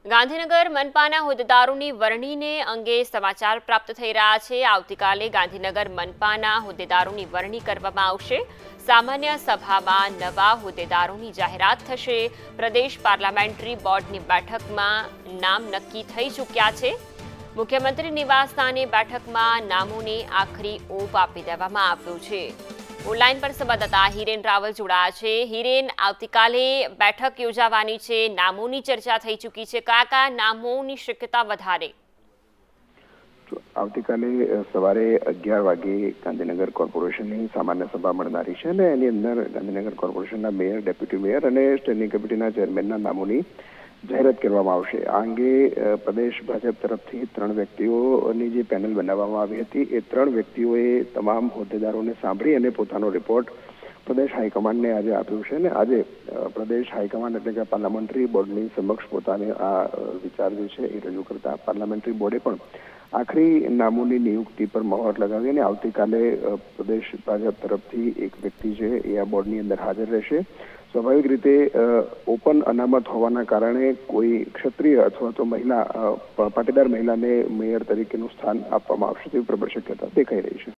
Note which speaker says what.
Speaker 1: ગાંધીનગર મનપાના હોદ્દેદારોની વરણીને અંગે સમાચાર પ્રાપ્ત થઈ રહ્યા છે। આવતીકાલે ગાંધીનગર મનપાના હોદ્દેદારોની વરણી કરવામાં આવશે। સામાન્ય સભામાં નવા હોદ્દેદારોની જાહેરાત થશે। પ્રદેશ પાર્લામેન્ટરી બોર્ડની બેઠકમાં નામ નક્કી થઈ ચૂક્યા છે। મુખ્યમંત્રી નિવાસસ્થાને બેઠકમાં નામોને આખરી ઓપ આપી દેવામાં આવ્યો છે। ઓનલાઈન પર સંવાદદાતા હિરેન રાવલ જોડાયા છે। હિરેન, આવતીકાલે બેઠક યોજાવાની છે, નામોની ચર્ચા થઈ ચૂકી છે, કયા નામોની શક્યતા વધારે?
Speaker 2: આવતીકાલે સવારે 11 વાગે ગાંધીનગર કોર્પોરેશનની સામાન્ય સભા મળનારી છે અને એની અંદર ગાંધીનગર કોર્પોરેશનના મેયર, ડેપ્યુટી મેયર અને સ્ટેન્ડિંગ કમિટીના ચેરમેનના નામોની જાહેરાત કરવામાં આવશે। આ અંગે પ્રદેશ ભાજપ તરફથી 3 વ્યક્તિઓની જે પેનલ બનાવવામાં આવી હતી એ 3 વ્યક્તિઓએ તમામ હોદ્દેદારોને સાંભળી અને પોતાનો રિપોર્ટ પ્રદેશ હાઈકમાન્ડને આજે આપ્યો છે અને આજે પ્રદેશ હાઈકમાન્ડ એટલે કે પાર્લામેન્ટરી બોર્ડની સમક્ષ પોતાને આ વિચાર જે છે એ રજૂ કરતા પાર્લામેન્ટરી બોર્ડે પણ આખરી નામોની નિયુક્તિ પર મહોર લગાવી અને આવતીકાલે પ્રદેશ ભાજપ તરફથી એક વ્યક્તિ છે એ આ બોર્ડની અંદર હાજર રહેશે। સ્વાભાવિક રીતે ઓપન અનામત હોવાના કારણે કોઈ ક્ષત્રિય અથવા તો મહિલા પાટીદાર મહિલાને મેયર તરીકેનું સ્થાન આપવામાં આવશે તેવી પ્રબળ શક્યતા દેખાઈ રહી છે।